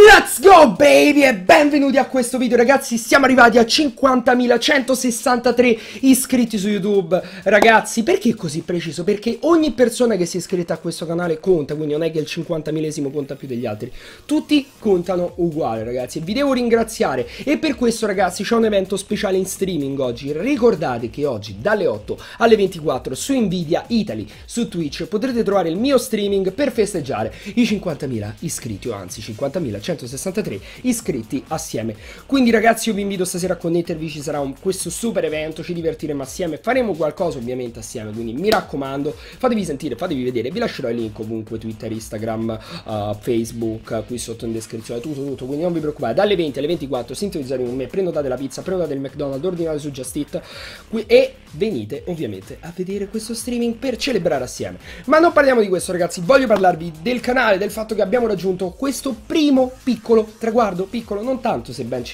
Let's go baby e benvenuti a questo video ragazzi. Siamo arrivati a 50.163 iscritti su YouTube. Ragazzi, perché così preciso? Perché ogni persona che si è iscritta a questo canale conta, quindi non è che il 50.000esimo conta più degli altri. Tutti contano uguale ragazzi. Vi devo ringraziare e per questo ragazzi c'è un evento speciale in streaming oggi. Ricordate che oggi dalle 8 alle 24 su Nvidia Italy, su Twitch potrete trovare il mio streaming per festeggiare i 50.000 iscritti, o anzi 50.163 iscritti assieme. Quindi ragazzi io vi invito stasera a connettervi, ci sarà questo super evento, ci divertiremo assieme, faremo qualcosa ovviamente assieme, quindi mi raccomando fatevi sentire, fatevi vedere, vi lascerò i link ovunque, Twitter, Instagram, Facebook, qui sotto in descrizione, tutto, quindi non vi preoccupate, dalle 20 alle 24 sintonizzate con me, prenotate la pizza, prenotate il McDonald's, ordinate su Just Eat e venite ovviamente a vedere questo streaming per celebrare assieme. Ma non parliamo di questo ragazzi, voglio parlarvi del canale, del fatto che abbiamo raggiunto questo primo piccolo traguardo, piccolo non tanto se ben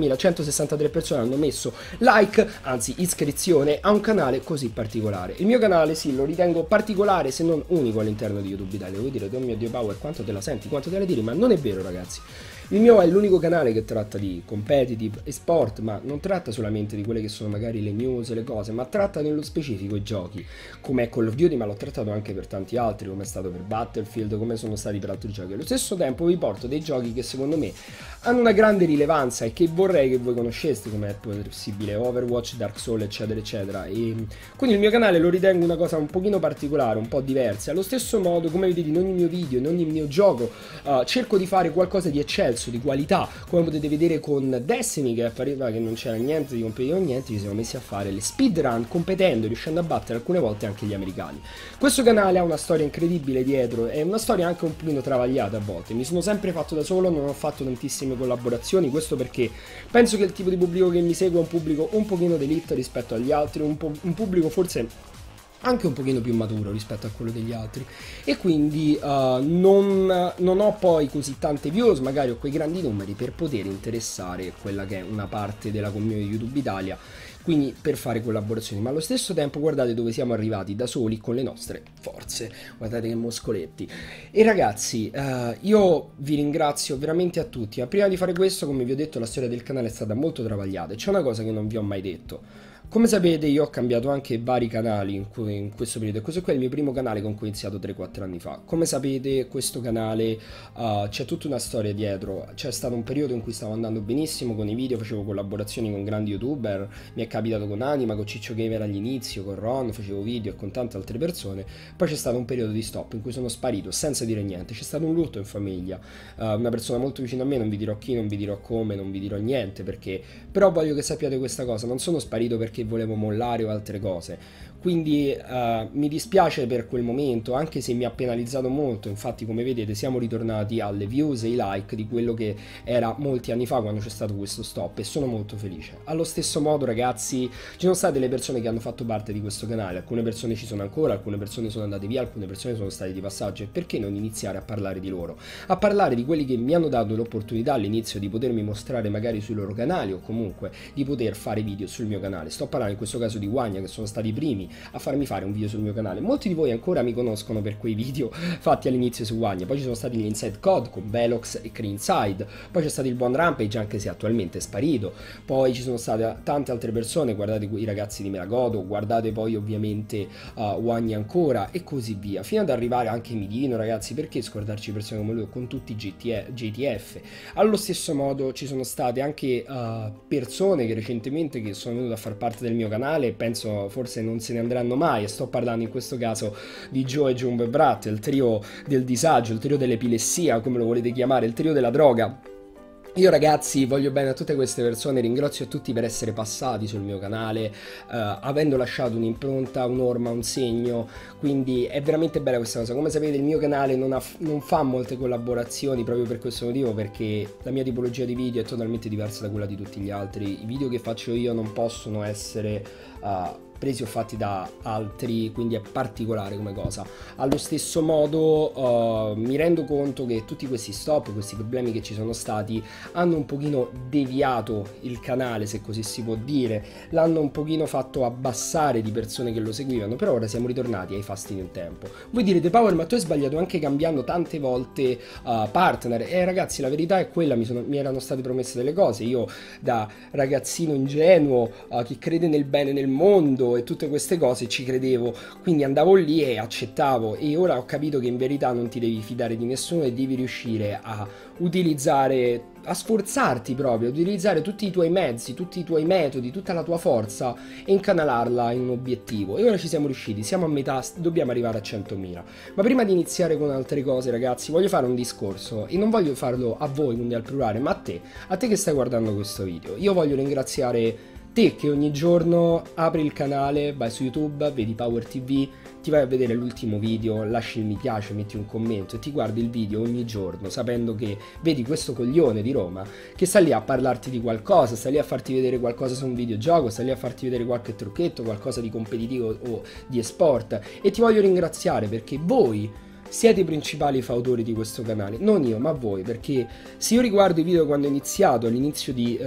50.163 persone hanno messo like, anzi iscrizione a un canale così particolare. Il mio canale sì, lo ritengo particolare se non unico all'interno di YouTube Italia. Voi direte, oh mio Dio Power, quanto te la senti, quanto te la tiri, ma non è vero ragazzi. Il mio è l'unico canale che tratta di competitive e sport, ma non tratta solamente di quelle che sono magari le news e le cose, ma tratta nello specifico i giochi, come Call of Duty, ma l'ho trattato anche per tanti altri, come è stato per Battlefield, come sono stati per altri giochi. Allo stesso tempo vi porto dei giochi che secondo me hanno una grande rilevanza e che vorrei che voi conosceste, come è possibile Overwatch, Dark Souls, eccetera, eccetera. E quindi il mio canale lo ritengo una cosa un pochino particolare, un po' diversa. Allo stesso modo, come vedete in ogni mio video, in ogni mio gioco, cerco di fare qualcosa di eccelso, di qualità, come potete vedere con Destiny, che appariva che non c'era niente di competitivo, niente, ci siamo messi a fare le speedrun competendo, riuscendo a battere alcune volte anche gli americani. Questo canale ha una storia incredibile dietro, è una storia anche un pochino travagliata a volte, mi sono sempre fatto da solo, non ho fatto tantissime collaborazioni, questo perché penso che il tipo di pubblico che mi segue è un pubblico un pochino d'elite rispetto agli altri, un pubblico forse anche un pochino più maturo rispetto a quello degli altri, e quindi non ho poi così tante views, magari ho quei grandi numeri per poter interessare quella che è una parte della community di YouTube Italia, quindi per fare collaborazioni, ma allo stesso tempo guardate dove siamo arrivati da soli con le nostre forze, guardate che muscoletti. E ragazzi io vi ringrazio veramente a tutti, ma prima di fare questo, come vi ho detto, la storia del canale è stata molto travagliata e c'è una cosa che non vi ho mai detto. Come sapete io ho cambiato anche vari canali in questo periodo, e questo qui è il mio primo canale con cui ho iniziato 3-4 anni fa. Come sapete questo canale c'è tutta una storia dietro, c'è stato un periodo in cui stavo andando benissimo con i video, facevo collaborazioni con grandi youtuber, mi è capitato con Anima, con Ciccio Gamer all'inizio, con Ron, facevo video e con tante altre persone, poi c'è stato un periodo di stop in cui sono sparito senza dire niente, c'è stato un lutto in famiglia, una persona molto vicina a me, non vi dirò chi, non vi dirò come, non vi dirò niente perché, però voglio che sappiate questa cosa, non sono sparito perché volevo mollare o altre cose, quindi mi dispiace per quel momento, anche se mi ha penalizzato molto. Infatti come vedete siamo ritornati alle views e ai like di quello che era molti anni fa quando c'è stato questo stop, e sono molto felice. Allo stesso modo ragazzi ci sono state delle persone che hanno fatto parte di questo canale, alcune persone ci sono ancora, alcune persone sono andate via, alcune persone sono state di passaggio, e perché non iniziare a parlare di loro, a parlare di quelli che mi hanno dato l'opportunità all'inizio di potermi mostrare magari sui loro canali o comunque di poter fare video sul mio canale. Sto parlando in questo caso di Wagner, che sono stati i primi a farmi fare un video sul mio canale. Molti di voi ancora mi conoscono per quei video fatti all'inizio su Wagner, poi ci sono stati gli Inside Code con Velox e Creamside, poi c'è stato il buon Rampage anche se attualmente è sparito, poi ci sono state tante altre persone, guardate i ragazzi di Melagodo, guardate poi ovviamente Wagner ancora e così via, fino ad arrivare anche Midino ragazzi, perché scordarci persone come lui con tutti i JTF. Allo stesso modo ci sono state anche persone che recentemente che sono venute a far parte del mio canale, penso forse non se ne andranno mai, e sto parlando in questo caso di Joe e Jumbo e Brat, il trio del disagio, il trio dell'epilessia, come lo volete chiamare, il trio della droga. Io ragazzi voglio bene a tutte queste persone, ringrazio a tutti per essere passati sul mio canale, avendo lasciato un'impronta, un'orma, un segno, quindi è veramente bella questa cosa. Come sapete il mio canale non fa molte collaborazioni proprio per questo motivo, perché la mia tipologia di video è totalmente diversa da quella di tutti gli altri. I video che faccio io non possono essere presi o fatti da altri, quindi è particolare come cosa. Allo stesso modo mi rendo conto che tutti questi stop, questi problemi che ci sono stati hanno un pochino deviato il canale, se così si può dire, l'hanno un pochino fatto abbassare di persone che lo seguivano, però ora siamo ritornati ai fasti di un tempo. Voi direte: Power, ma tu hai sbagliato anche cambiando tante volte partner. Ragazzi, la verità è quella, mi erano state promesse delle cose, io da ragazzino ingenuo che crede nel bene nel mondo e tutte queste cose ci credevo, quindi andavo lì e accettavo, e ora ho capito che in verità non ti devi fidare di nessuno e devi riuscire a utilizzare, a sforzarti proprio, a utilizzare tutti i tuoi mezzi, tutti i tuoi metodi, tutta la tua forza e incanalarla in un obiettivo. E ora ci siamo riusciti, siamo a metà, dobbiamo arrivare a 100.000. Ma prima di iniziare con altre cose, ragazzi, voglio fare un discorso, e non voglio farlo a voi, quindi al plurale, ma a te che stai guardando questo video. Io voglio ringraziare te che ogni giorno apri il canale, vai su YouTube, vedi Power TV, ti vai a vedere l'ultimo video, lasci il mi piace, metti un commento e ti guardi il video ogni giorno sapendo che vedi questo coglione di Roma che sta lì a parlarti di qualcosa, sta lì a farti vedere qualcosa su un videogioco, sta lì a farti vedere qualche trucchetto, qualcosa di competitivo o di esport, e ti voglio ringraziare perché voi siete i principali fautori di questo canale, non io ma voi, perché se io riguardo i video quando ho iniziato, all'inizio di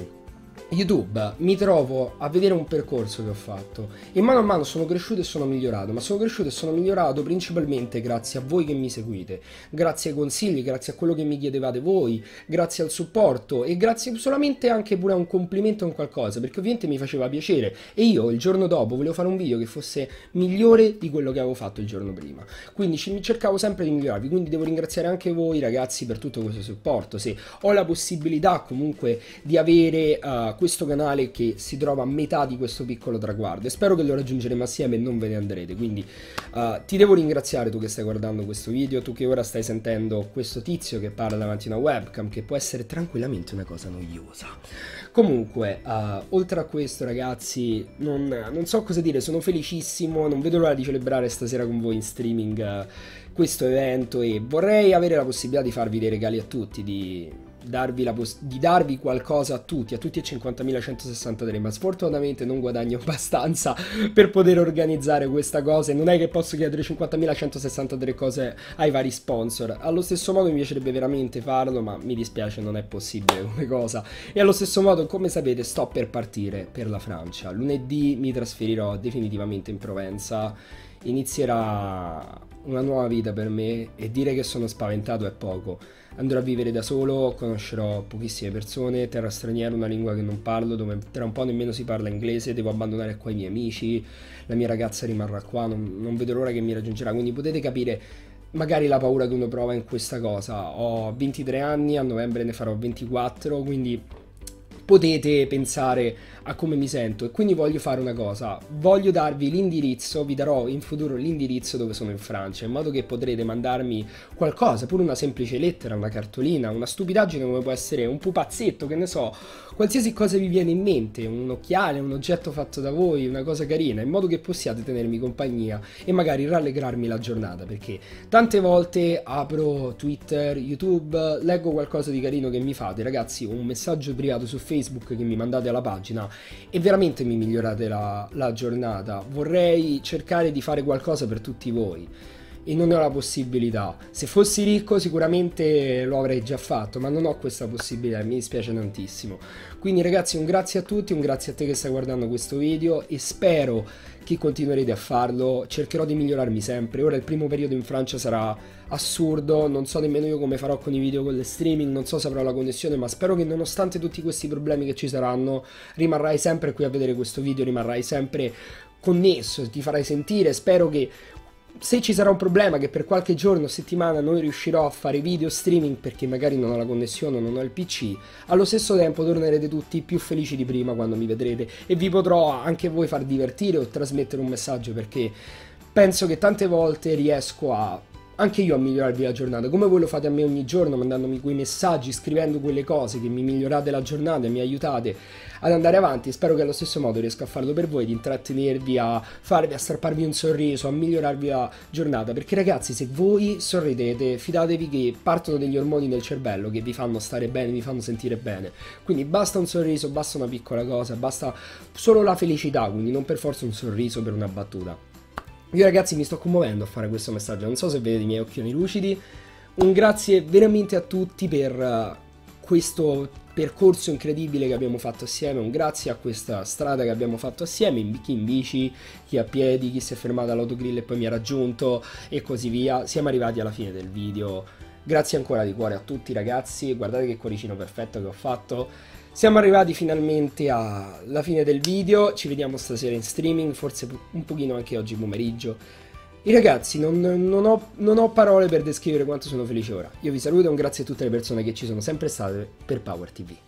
YouTube, mi trovo a vedere un percorso che ho fatto e mano a mano sono cresciuto e sono migliorato, ma sono cresciuto e sono migliorato principalmente grazie a voi che mi seguite, grazie ai consigli, grazie a quello che mi chiedevate voi, grazie al supporto e grazie solamente anche pure a un complimento o un qualcosa, perché ovviamente mi faceva piacere e io il giorno dopo volevo fare un video che fosse migliore di quello che avevo fatto il giorno prima, quindi cercavo sempre di migliorarvi, quindi devo ringraziare anche voi ragazzi per tutto questo supporto. Se ho la possibilità comunque di avere questo canale che si trova a metà di questo piccolo traguardo e spero che lo raggiungeremo assieme e non ve ne andrete, quindi ti devo ringraziare tu che stai guardando questo video, tu che ora stai sentendo questo tizio che parla davanti a una webcam che può essere tranquillamente una cosa noiosa. Comunque oltre a questo ragazzi non so cosa dire, sono felicissimo, non vedo l'ora di celebrare stasera con voi in streaming questo evento e vorrei avere la possibilità di farvi dei regali a tutti, di darvi qualcosa a tutti e 50.163, ma sfortunatamente non guadagno abbastanza per poter organizzare questa cosa e non è che posso chiedere 50.163 cose ai vari sponsor. Allo stesso modo mi piacerebbe veramente farlo, ma mi dispiace, non è possibile come cosa. E allo stesso modo, come sapete, sto per partire per la Francia. Lunedì mi trasferirò definitivamente in Provenza, inizierà una nuova vita per me e dire che sono spaventato è poco. Andrò a vivere da solo, conoscerò pochissime persone, terra straniera, una lingua che non parlo, dove tra un po' nemmeno si parla inglese, devo abbandonare qua i miei amici, la mia ragazza rimarrà qua, non vedo l'ora che mi raggiungerà, quindi potete capire magari la paura che uno prova in questa cosa. Ho 23 anni, a novembre ne farò 24, quindi potete pensare a come mi sento e quindi voglio fare una cosa, voglio darvi l'indirizzo, vi darò in futuro l'indirizzo dove sono in Francia, in modo che potrete mandarmi qualcosa, pure una semplice lettera, una cartolina, una stupidaggine come può essere un pupazzetto, che ne so, qualsiasi cosa vi viene in mente, un occhiale, un oggetto fatto da voi, una cosa carina, in modo che possiate tenermi compagnia e magari rallegrarmi la giornata, perché tante volte apro Twitter, YouTube, leggo qualcosa di carino che mi fate, ragazzi, un messaggio privato su Facebook che mi mandate alla pagina e veramente mi migliorate la giornata. Vorrei cercare di fare qualcosa per tutti voi e non ne ho la possibilità. Se fossi ricco sicuramente lo avrei già fatto, ma non ho questa possibilità e mi dispiace tantissimo. Quindi ragazzi, un grazie a tutti, un grazie a te che stai guardando questo video e spero che continuerete a farlo. Cercherò di migliorarmi sempre. Ora il primo periodo in Francia sarà assurdo, non so nemmeno io come farò con i video, con le streaming, non so se avrò la connessione, ma spero che nonostante tutti questi problemi che ci saranno rimarrai sempre qui a vedere questo video, rimarrai sempre connesso, ti farai sentire. Spero che se ci sarà un problema, che per qualche giorno o settimana non riuscirò a fare video streaming perché magari non ho la connessione, non ho il PC, allo stesso tempo tornerete tutti più felici di prima quando mi vedrete e vi potrò anche voi far divertire o trasmettere un messaggio, perché penso che tante volte riesco a anche io a migliorarvi la giornata, come voi lo fate a me ogni giorno, mandandomi quei messaggi, scrivendo quelle cose che mi migliorate la giornata e mi aiutate ad andare avanti. Spero che allo stesso modo riesca a farlo per voi, di intrattenervi, a strapparvi un sorriso, a migliorarvi la giornata, perché ragazzi, se voi sorridete, fidatevi che partono degli ormoni nel cervello che vi fanno stare bene, vi fanno sentire bene. Quindi basta un sorriso, basta una piccola cosa, basta solo la felicità, quindi non per forza un sorriso per una battuta. Io ragazzi mi sto commuovendo a fare questo messaggio, non so se vedete i miei occhioni lucidi. Un grazie veramente a tutti per questo percorso incredibile che abbiamo fatto assieme, un grazie a questa strada che abbiamo fatto assieme, chi in bici, chi a piedi, chi si è fermato all'autogrill e poi mi ha raggiunto e così via. Siamo arrivati alla fine del video, grazie ancora di cuore a tutti ragazzi, guardate che cuoricino perfetto che ho fatto. Siamo arrivati finalmente alla fine del video, ci vediamo stasera in streaming, forse un pochino anche oggi pomeriggio. E ragazzi, non ho parole per descrivere quanto sono felice ora. Io vi saluto e un grazie a tutte le persone che ci sono sempre state per Power TV.